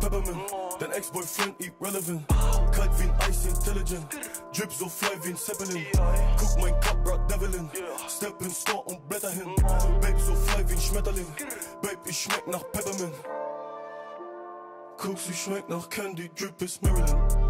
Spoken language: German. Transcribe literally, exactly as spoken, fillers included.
Peppermint. Dein Ex-Boyfriend irrelevant. Kalt wie ein Ice Intelligent. Drip so fly wie ein Zeppelin. Guck mein Cup, Rock Devillin. Step in Store und blätter hin. Babe so fly wie ein Schmetterling. Babe, ich schmeck nach Peppermint. Guck, sie schmeckt nach Candy, Drip ist Maryland.